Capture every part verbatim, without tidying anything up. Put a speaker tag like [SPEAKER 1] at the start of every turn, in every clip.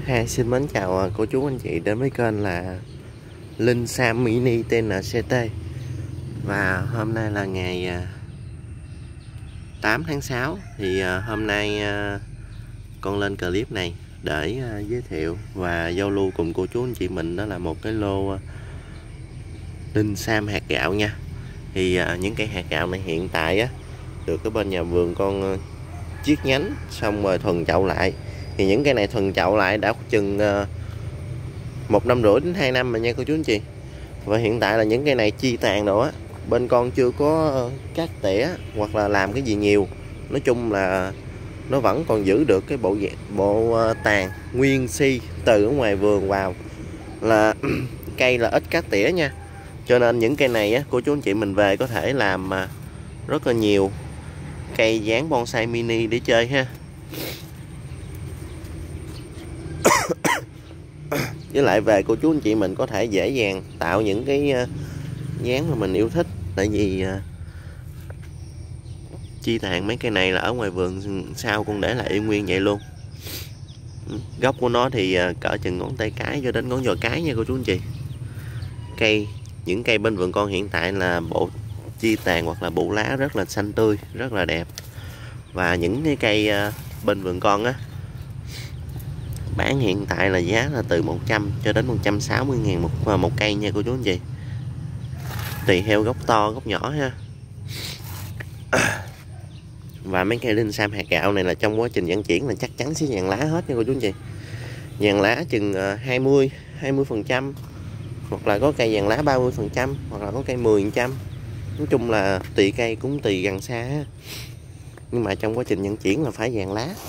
[SPEAKER 1] Hi, xin mến chào cô chú anh chị đến với kênh là Linh Sam Mini tê en xê tê. Và hôm nay là ngày tám tháng sáu. Thì hôm nay con lên clip này để giới thiệu và giao lưu cùng cô chú anh chị mình, đó là một cái lô Linh Sam hạt gạo nha. Thì những cây hạt gạo này hiện tại á, được cái bên nhà vườn con chiết nhánh xong rồi thuần chậu lại. Thì những cây này thuần chậu lại đã chừng một năm rưỡi đến hai năm rồi nha cô chú anh chị. Và hiện tại là những cây này chi tàn rồi á, bên con chưa có cắt tỉa hoặc là làm cái gì nhiều. Nói chung là nó vẫn còn giữ được cái bộ bộ tàn nguyên si từ ở ngoài vườn vào, là cây là ít cắt tỉa nha. Cho nên những cây này á, cô chú anh chị mình về có thể làm rất là nhiều cây dáng bonsai mini để chơi ha. Với lại về cô chú anh chị mình có thể dễ dàng tạo những cái dáng mà mình yêu thích. Tại vì chi tàn mấy cây này là ở ngoài vườn sau con để lại y nguyên vậy luôn. Gốc của nó thì cỡ chừng ngón tay cái cho đến ngón giò cái nha cô chú anh chị. Cây những cây bên vườn con hiện tại là bộ chi tàn hoặc là bộ lá rất là xanh tươi, rất là đẹp. Và những cái cây bên vườn con á, bán hiện tại là giá là từ một trăm cho đến một trăm sáu mươi ngàn một, một cây nha cô chú anh chị. Tùy theo gốc to gốc nhỏ ha. Và mấy cây Linh Sam hạt gạo này là trong quá trình vận chuyển là chắc chắn sẽ vàng lá hết nha cô chú anh chị. Vàng lá chừng hai mươi phần trăm, hoặc là có cây vàng lá ba mươi phần trăm, hoặc là có cây mười phần trăm. Nói chung là tùy cây cũng tùy gần xa ha. Nhưng mà trong quá trình vận chuyển là phải vàng lá.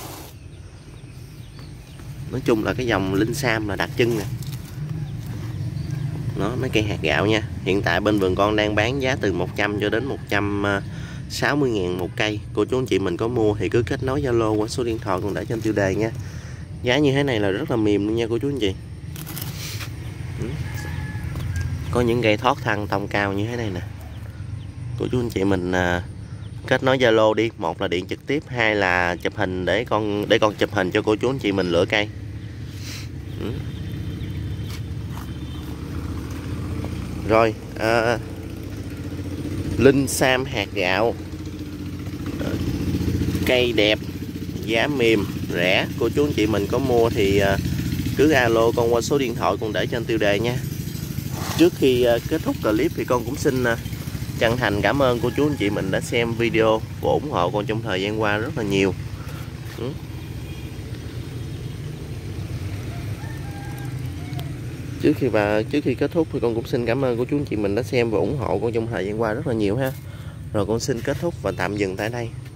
[SPEAKER 1] Nói chung là cái dòng Linh Sam là đặc trưng nè. Nó mấy cây hạt gạo nha. Hiện tại bên vườn con đang bán giá từ một trăm cho đến một trăm sáu mươi ngàn một cây. Cô chú anh chị mình có mua thì cứ kết nối Zalo qua số điện thoại còn để trên tiêu đề nha. Giá như thế này là rất là mềm luôn nha cô chú anh chị. Có những cây thoát thân tông cao như thế này nè. Cô chú anh chị mình kết nối Zalo đi, một là điện trực tiếp, hai là chụp hình để con để con chụp hình cho cô chú anh chị mình lựa cây. Ừ. Rồi à, Linh Sam hạt gạo, cây đẹp, giá mềm, rẻ. Cô chú anh chị mình có mua thì cứ alo con qua số điện thoại con để trên tiêu đề nha. Trước khi kết thúc clip thì con cũng xin chân thành cảm ơn cô chú anh chị mình đã xem video và ủng hộ con trong thời gian qua rất là nhiều. Ừ. Trước khi và trước khi kết thúc thì con cũng xin cảm ơn cô chú anh chị mình đã xem và ủng hộ con trong thời gian qua rất là nhiều ha. Rồi con xin kết thúc và tạm dừng tại đây.